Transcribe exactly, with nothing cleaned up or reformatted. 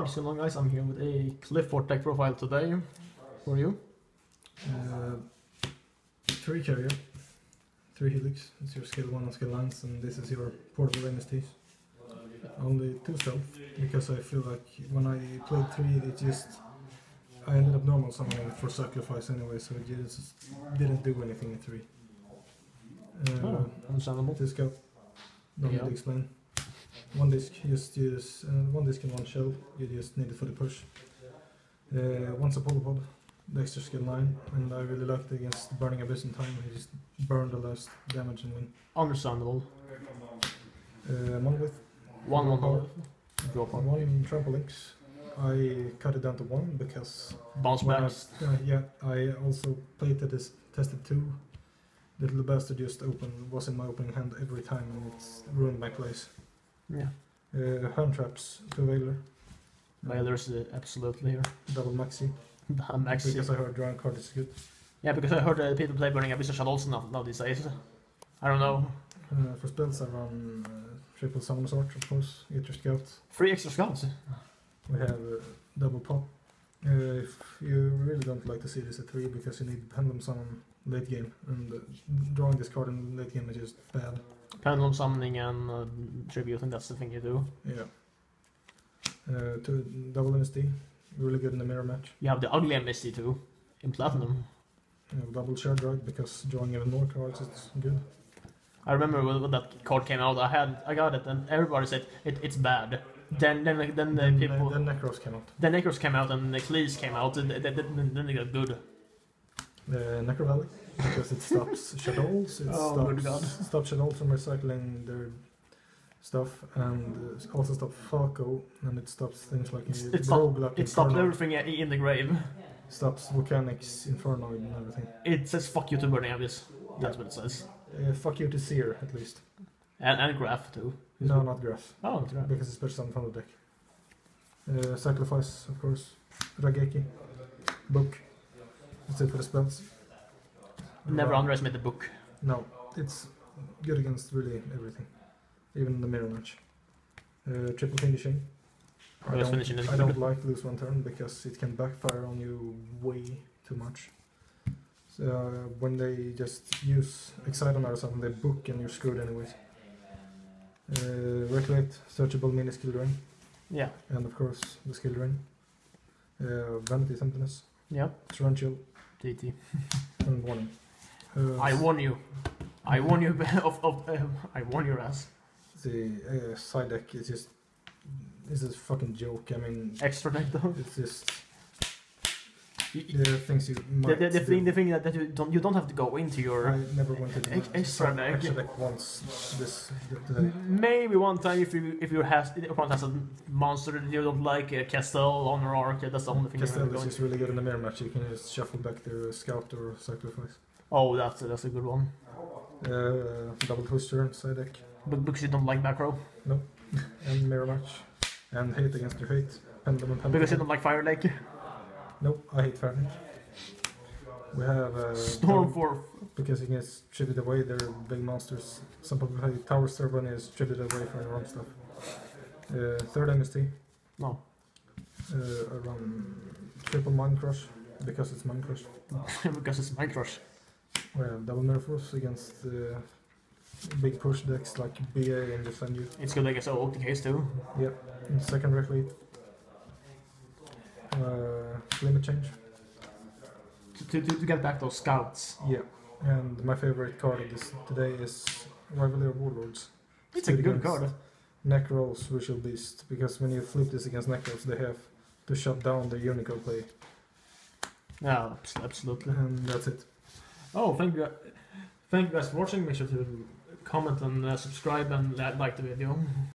what's going on, guys? I'm here with a qliphort deck profile today for you. Uh, three carrier, three helix, it's your skill one and skill lines, and this is your portable M S Ts. Only two stealth, because I feel like when I played three, it just, I ended up normal summoning for sacrifice anyway, so it just didn't do anything in three. Uh, Oh, understandable. This scout, don't Yeah. need to explain. One disc, just use uh, one disc and one shell, you just need it for the push. Uh, once a polopod, the extra skill nine, and I really liked it against Burning Abyss in time, he just burned the last damage and win. Understandable. Uh, Monolith, One, one, power. one. Draw power. One trample links, I cut it down to one because Bounce when back. I, uh, yeah, I also played this, tested two. The little bastard just open was in my opening hand every time and it's ruined my place. Yeah. Uh, hand traps to Veiler, Veiler's uh, absolutely here. double maxi, Maxi. because I heard drawing card is good. Yeah, because I heard uh, people play Burning Abyss also now, now these days. I don't know. Uh, for spells I run uh, triple summon sort, of course, get your scout. Three extra scouts. We have uh, double pop. Uh, if you really don't like to see this at three because you need pendulum summon late game, and uh, drawing this card in late game is just bad. Pendulum summoning and uh, tributing, that's the thing you do. Yeah. Uh, two double N S D, really good in the mirror match. You have the ugly M S T too, in Platinum. You have double shard drive because drawing even more cards is good. I remember when, when that card came out, I had, I got it, and everybody said it, it's bad. Then, then, then the Then, people, then Necros came out. the Necros came out, and the Cleese came out, and then, then, then they got good. The Necro Valley, because it stops shadows, it Oh, good God. stops, stops shadows from recycling their stuff, and uh, also stops Falco, and it stops things like It's, uh, it, stop, Roguelike it stopped Inferno. everything i- in the grave. Stops Volcanics, Inferno, and everything. It says fuck you to Burning Abyss. That's what it says. Uh, fuck you to Seer, at least. And, and Graph too. No, not Graph, Oh, it's Graph. because it's special summon from the deck. Uh, Sacrifice, of course. Rageki. Book. That's it for the spells. Never Uh, underestimate the book. No, it's good against really everything, even the mirror match. Uh, triple finishing. I Always don't, finishing is I don't good. like lose one turn because it can backfire on you way too much. So uh, when they just use Exciton or something, they book and you're screwed anyways. Uh, Recollect, searchable mini skill drain, Yeah. and of course the skill drain. Uh, Vanity Tempest, Yeah. Torrential, T T. and Warning. Uh, I warn you. I warn you of, of uh, I warn your ass. The uh, side deck is just, this is a fucking joke. I mean, Extra deck though. it's just You- the things you The, might the, the do. thing, the thing that, that you don't you don't have to go into your I never went to the Ex- extra deck. extra deck once this today. maybe one time if you if you has the opponent has a monster that you don't like, uh, Castle, Honor Arc, that's the only thing Castell you're is going. just really good in the mirror match. You can just shuffle back their scout or sacrifice. Oh, that's that's a good one. Uh, double twister side deck But because you don't like macro, and mirror match and hate against your hate. Pendulum and pendulum. because you don't like Fire Lake. Nope, I hate Fire Link. We have uh, Storm for because you can tribute away their big monsters. Some people play Tower Servant is tribute away from your own stuff. Uh, third M S T. no, Uh, around triple Mind Crush because it's Mind Crush. because it's my crush. We have double Mirror Force against uh, big push decks like B A and Defend You. It's good against O T Ks too. Yep. And second Reclate. Uh, limit Change. To, to, to get back those scouts. Yeah. And my favorite card of this today is Rivalry of Warlords. It's a good good against card. Necros Visual Beast, because when you flip this against Necros, they have to shut down the Unicode play. Yeah, abs- absolutely. And that's it. Oh, thank you, thank you guys for watching. Make sure to comment and uh, subscribe and uh, like the video.